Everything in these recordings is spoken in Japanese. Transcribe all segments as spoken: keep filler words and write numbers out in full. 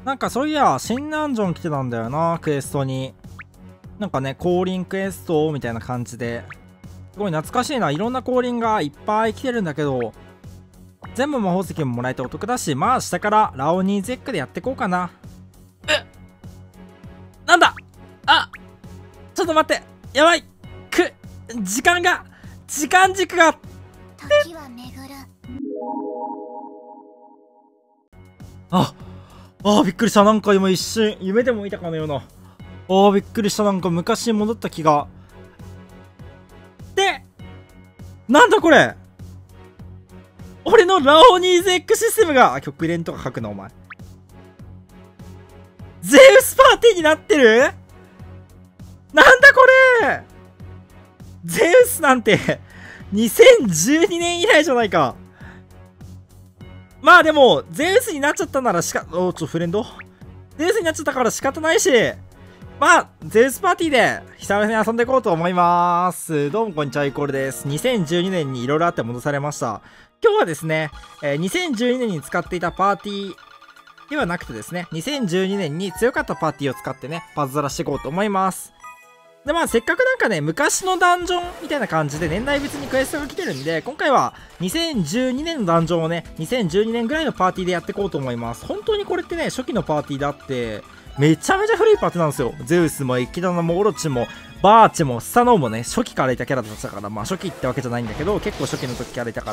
なんかそういや、新ダンジョン来てたんだよな、クエストに。なんかね、降臨クエストみたいな感じで。すごい懐かしいな。いろんな降臨がいっぱい来てるんだけど、全部魔法石ももらえてお得だし、まあ下からラオニーゼックでやっていこうかな。えなんだあちょっと待ってやばいく時間が時間軸が時は巡る。 ああーびっくりした。なんか今一瞬夢でも見たかのような。あーびっくりした。なんか昔に戻った気が。でなんだこれ、俺のラオニーゼックシステムが極連とか書くなお前。ゼウスパーティーになってる。なんだこれ、ゼウスなんてにせんじゅうにねん以来じゃないか。まあでもゼウスになっちゃったならしかおちょフレンドゼウスになっちゃったから仕方ないし、まあゼウスパーティーで久々に遊んでいこうと思います。どうもこんにちは、イコールです。にせんじゅうにねんにいろいろあって戻されました。今日はですね、えー、にせんじゅうにねんに使っていたパーティーではなくてですね、にせんじゅうにねんに強かったパーティーを使ってね、パズドラしていこうと思います。で、まあ、せっかくなんかね、昔のダンジョンみたいな感じで年代別にクエストが来てるんで、今回はにせんじゅうにねんのダンジョンをね、にせんじゅうにねんぐらいのパーティーでやっていこうと思います。本当にこれってね、初期のパーティーであって、めちゃめちゃ古いパーティーなんですよ。ゼウスもエキダナもオロチもバーチもスサノオもね、初期からいたキャラだったから、まあ初期ってわけじゃないんだけど、結構初期の時からいたから、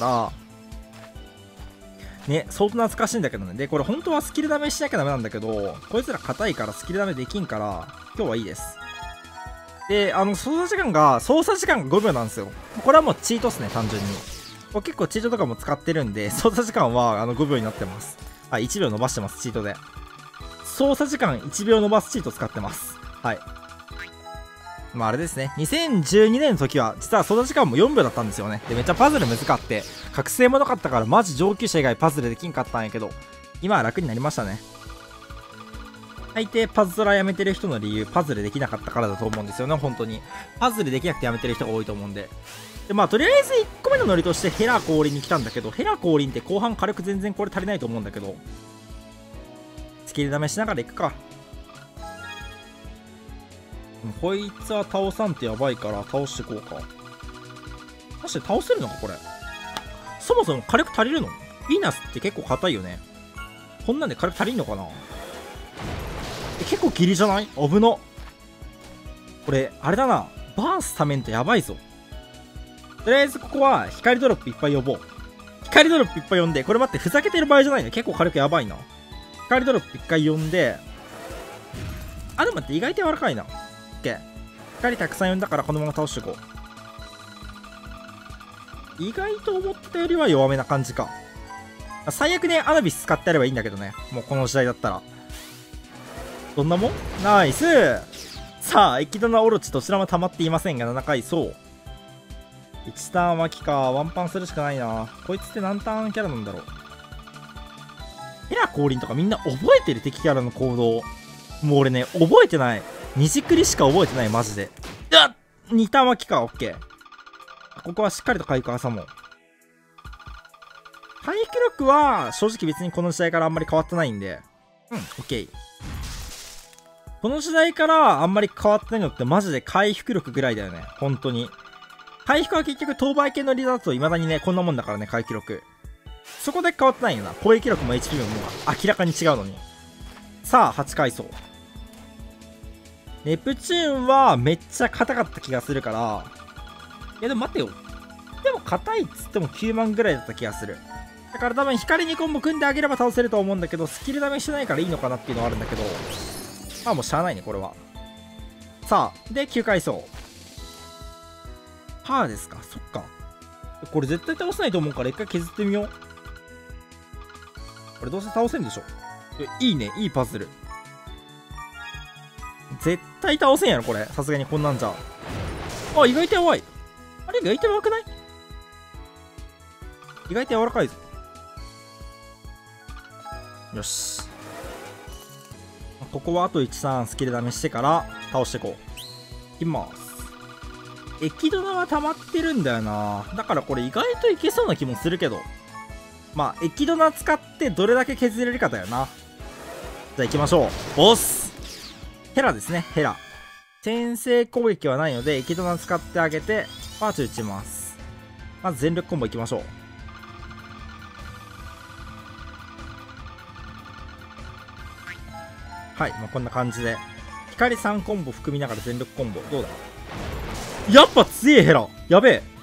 ね、相当懐かしいんだけどね。で、これ本当はスキルダメしなきゃダメなんだけど、こいつら硬いからスキルダメできんから、今日はいいです。で、あの、操作時間が、操作時間がごびょうなんですよ。これはもうチートっすね、単純に。これ結構チートとかも使ってるんで、操作時間はあのごびょうになってます。はい、いちびょう伸ばしてます、チートで。操作時間いちびょう伸ばすチート使ってます。はい。まああれですね、にせんじゅうにねんの時は、実は操作時間もよんびょうだったんですよね。で、めっちゃパズル難かって、覚醒もなかったから、マジ上級者以外パズルできんかったんやけど、今は楽になりましたね。大抵パズドラやめてる人の理由、パズルできなかったからだと思うんですよね、本当に。パズルできなくてやめてる人が多いと思うんで。で、まあ、とりあえずいっこめのノリとしてヘラ降臨に来たんだけど、ヘラ降臨って後半火力全然これ足りないと思うんだけど、スキル試しながらいくか。こいつは倒さんってやばいから倒していこうか。確かに倒せるのかこれ。そもそも火力足りるの？ヴィーナスって結構硬いよね。こんなんで火力足りんのかな？結構ギリじゃない？危な。これあれだな、バースためんとやばいぞ。とりあえずここは光ドロップいっぱい呼ぼう。光ドロップいっぱい呼んで、これ待って、ふざけてる場合じゃないね。結構火力やばいな。光ドロップいっかい呼んで、あ、でも待って、意外と柔らかいな。オッケー。光たくさん呼んだからこのまま倒していこう。意外と思ったよりは弱めな感じか。最悪ね、アナビス使ってやればいいんだけどね。もうこの時代だったら。どんなもん？ナイス。さあ、エキドナオロチどちらも溜まっていませんが、ななかいそう。いちターン巻きか。ワンパンするしかないな。こいつって何ターンキャラなんだろう。ヘラ降臨とかみんな覚えてる？敵キャラの行動。もう俺ね、覚えてない。にじくりしか覚えてない、マジで。うわっ！ に ターン巻きか。オッケー。ここはしっかりと回復挟もう。回復力は、正直別にこの時代からあんまり変わってないんで。うん、オッケー。この時代からあんまり変わってないのってマジで回復力ぐらいだよね。本当に。回復は結局当倍系のリーダーだと未だにね、こんなもんだからね、回復力。そこで変わってないよな。攻撃力も エイチピー ももう明らかに違うのに。さあ、はちかいそう。ネプチューンはめっちゃ硬かった気がするから。いやでも待ってよ。でも硬いっつってもきゅうまんぐらいだった気がする。だから多分光にコンボ組んであげれば倒せると思うんだけど、スキルダメしてないからいいのかなっていうのはあるんだけど。まあもうしゃあないね、これは。さあ、で、きゅうかいそう。パーですか、そっか。これ絶対倒せないと思うから一回削ってみよう。これどうせ倒せんでしょ。いいね、いいパズル。絶対倒せんやろ、これ。さすがにこんなんじゃ。あ、意外とやばい。あれ、意外とやばくない？意外と柔らかいぞ。よし。ここはあといちターンスキル試してから倒していこう。いきます。エキドナは溜まってるんだよな。だからこれ意外といけそうな気もするけど。まあ、エキドナ使ってどれだけ削れるかだよな。 じゃあ行きましょう。ボスヘラですね、ヘラ。先制攻撃はないので、生き玉使ってあげて、パーチ打ちます。まず全力コンボ行きましょう。はい、まあ、こんな感じで。光さんコンボ含みながら全力コンボ。どうだ？やっぱ強えヘラ。やべえ。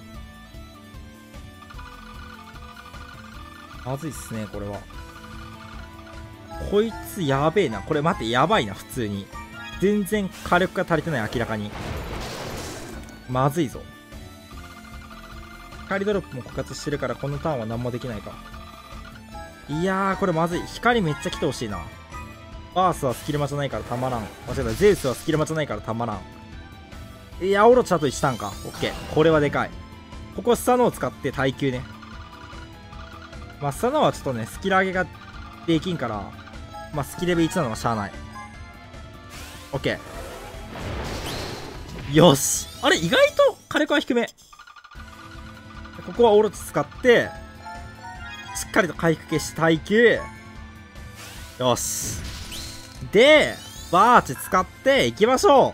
まずいっすね、これは。こいつやべえな。これ待って、やばいな、普通に。全然火力が足りてない、明らかに。まずいぞ。光ドロップも枯渇してるから、このターンは何もできないか。いやー、これまずい。光めっちゃ来てほしいな。バースはスキルマじゃないからたまらん。間違えた。ゼウスはスキルマじゃないからたまらん。いや、オロチャと一したんか。オッケー。これはでかい。ここスサノを使って耐久ね。まあ、スサノはちょっとね、スキル上げができんから、まあ、スキレベいちなのはしゃあない。オッケー。よし。あれ、意外と火力は低め。ここはオロチ使って、しっかりと回復消して耐久。よし。で、バーチ使っていきましょ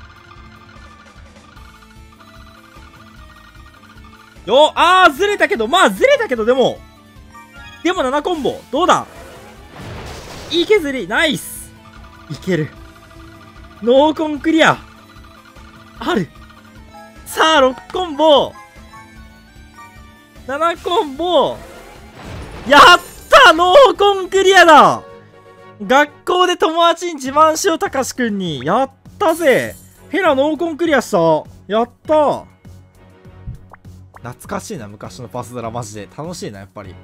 う。よ、あー、ずれたけど、まあずれたけど、でも、でもななコンボ、どうだ？いい削り、ナイス。いける。ノーコンクリア。ある。さあ、ろくコンボ。ななコンボ。やったノーコンクリアだ。学校で友達に自慢しよう、たかしくんに。やったぜ。ヘラノーコンクリアした。やった。懐かしいな、昔のパズドラマジで。楽しいな、やっぱり。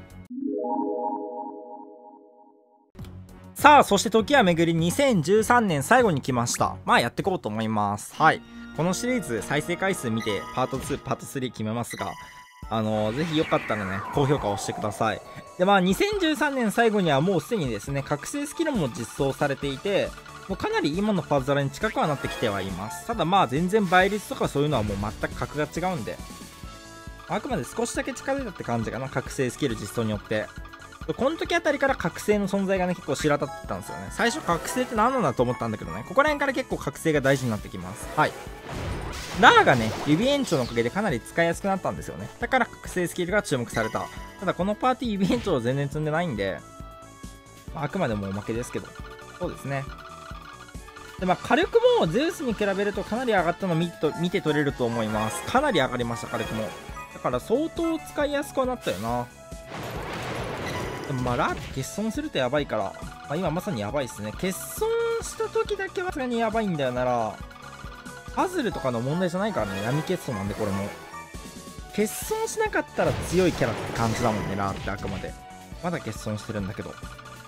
さあ、そして時は巡りにせんじゅうさんねん最後に来ました。まあやっていこうと思います。はい。このシリーズ再生回数見て、パートツー、パートスリー決めますが、あのー、ぜひよかったらね、高評価を押してください。で、まあ、にせんじゅうさんねん最後にはもうすでにですね、覚醒スキルも実装されていて、もうかなり今のパズドラに近くはなってきてはいます。ただまあ、全然倍率とかそういうのはもう全く格が違うんで、あくまで少しだけ近づいたって感じかな、覚醒スキル実装によって。この時あたりから覚醒の存在がね、結構知ら立ってたんですよね。最初覚醒って何なんだと思ったんだけどね、ここら辺から結構覚醒が大事になってきます。はい。ラーがね、指延長のおかげでかなり使いやすくなったんですよね。だから覚醒スキルが注目された。ただこのパーティー指延長を全然積んでないんで、まあ、あくまでもおまけですけど。そうですね。で、まあ火力もゼウスに比べるとかなり上がったのを見と見て取れると思います。かなり上がりました、火力も。だから相当使いやすくはなったよな。でもまあラーって欠損するとやばいから、まあ、今まさにやばいですね。欠損した時だけはさすがにやばいんだよなら、パズルとかの問題じゃないからね、闇欠損なんでこれも。欠損しなかったら強いキャラって感じだもんね、ラーってあくまで。まだ欠損してるんだけど。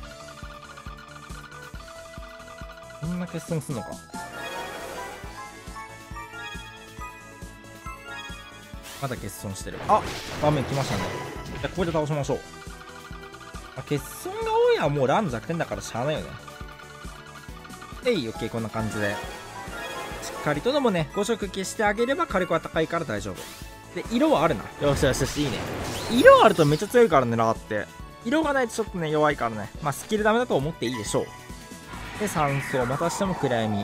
こんな欠損すんのか。まだ欠損してる。あ、画面来ましたね。じゃあここで倒しましょう。まあ、欠損が多いのはもうラーの弱点だからしゃあないよね。えい、オッケー、こんな感じで。しっかりとでもね、ご色消してあげれば火力は高いから大丈夫。で、色はあるな。よしよしよし、いいね。色あるとめっちゃ強いからね、ラーって。色がないとちょっとね、弱いからね。まあ、スキルダメだと思っていいでしょう。で、酸素、またしても暗闇。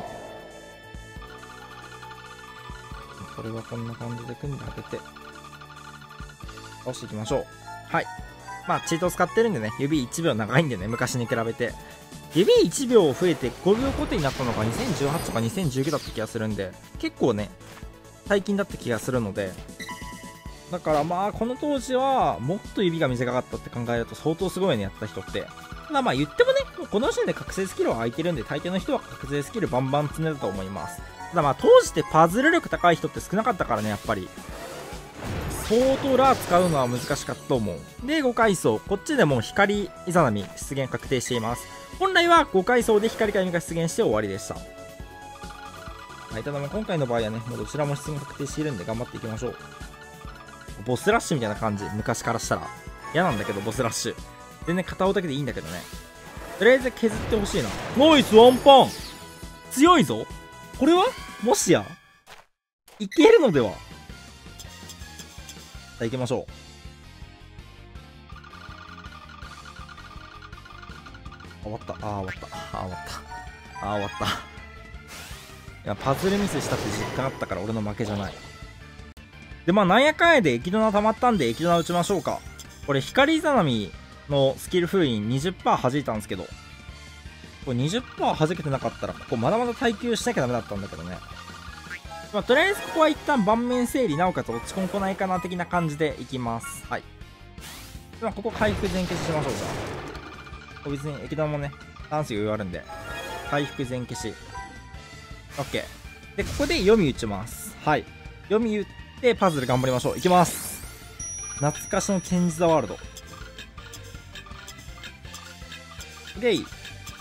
これはこんな感じで組んであげて、倒していきましょう。はい。まあ、チートを使ってるんでね、指いちびょう長いんでね、昔に比べて。指いちびょう増えてごびょうごとになったのがにせんじゅうはちとかにせんじゅうきゅうだった気がするんで、結構ね、最近だった気がするので、だからまあ、この当時は、もっと指が短かったって考えると相当すごいね、やった人って。ただまあ言ってもね、もうこの時点で覚醒スキルは空いてるんで、大抵の人は覚醒スキルバンバン積んでたと思います。ただまあ、当時ってパズル力高い人って少なかったからね、やっぱり。相当ラー使うのは難しかったと思う。で、ごかいそう。こっちでもう光イザナミ出現確定しています。本来はごかいそうで光かゆみが出現して終わりでした。はい、ただまあ今回の場合はね、もうどちらも出現確定しているんで頑張っていきましょう。ボスラッシュみたいな感じ、昔からしたら。嫌なんだけど、ボスラッシュ。全然片尾だけでいいんだけどね。とりあえず削ってほしいな。ナイスワンパン強いぞ。これはもしやいけるのでは。さあ行きましょう。 終わった。あー終わった。あー終わった。あー終わった。いや、パズルミスしたって実感あったから俺の負けじゃない。で、まあ、なんやかんやでエキドナ溜まったんで、エキドナ打ちましょうか。これ、光ザナミのスキル封印 にじゅっパーセント 弾いたんですけど、これ にじゅっパーセント 弾けてなかったら、ここまだまだ耐久しなきゃダメだったんだけどね。まあ、とりあえずここは一旦盤面整理、なおかつ落ち込んこないかな的な感じでいきます。はい。では、ここ回復全消ししましょうか。別にエキドナもね、ダンス余裕あるんで、回復全消し。OK。で、ここで読み打ちます。はい。読み打って、パズル頑張りましょう。いきます。懐かしのチェンジ・ザ・ワールド。でい。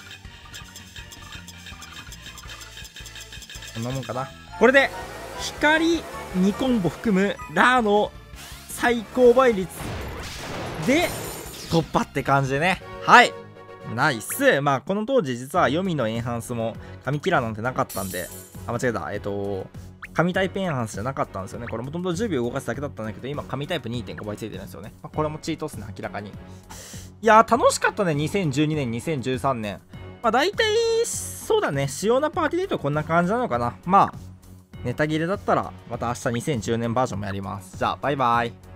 こんなもんかな。これで、光にコンボ含むラーの最高倍率で突破って感じでね。はい。ナイス。まあ、この当時実は読みのエンハンスも神キラーなんてなかったんで、あ、間違えた。えっと、神タイプエンハンスじゃなかったんですよね。これもともとじゅうびょう動かすだけだったんだけど、今神タイプ にてんご 倍ついてるんですよね。まあ、これもチートっすね、明らかに。いやー、楽しかったね、にせんじゅうにねん、にせんじゅうさんねん。まあ、大体、そうだね、主要なパーティーで言うとこんな感じなのかな。まあ、ネタ切れだったら、また明日にせんじゅうねんバージョンもやります。じゃあ、バイバイ。